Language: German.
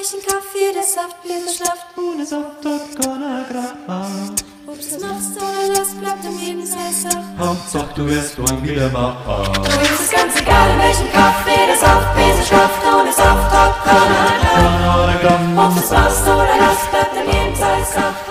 welchen Kaffee der Saftbläser schlaft. Ohne Saft hat keiner Kraft. Ob du's machst oder lässt, bleibt am jeden Saft. Hauptsache du wirst morgen wieder wach. Uns ist ganz egal, in welchem Kaffee der Saftbläser schlaft. Ohne Saft hat keiner Kraft. Ob du's machst oder lässt, bleibt am jeden Saft.